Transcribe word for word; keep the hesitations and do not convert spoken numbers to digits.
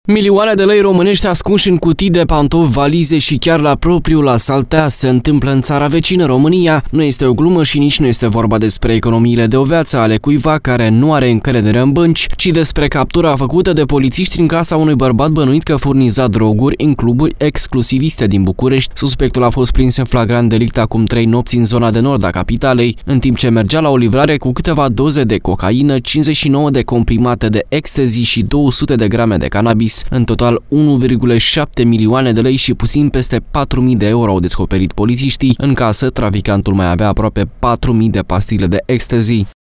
Milioane de lei românești ascunși în cutii de pantofi, valize și chiar la propriul la Saltea se întâmplă în țara vecină, România. Nu este o glumă și nici nu este vorba despre economiile de o viață ale cuiva care nu are încredere în bănci, ci despre captura făcută de polițiști în casa unui bărbat bănuit că furniza droguri în cluburi exclusiviste din București. Suspectul a fost prins în flagrant delict acum trei nopți în zona de nord a capitalei, în timp ce mergea la o livrare cu câteva doze de cocaină, cincizeci și nouă de comprimate de ecstasy și două sute de grame de cannabis. În total unu virgulă șapte milioane de lei și puțin peste patru mii de euro au descoperit polițiștii. În casă, traficantul mai avea aproape patru mii de pastile de ecstasy.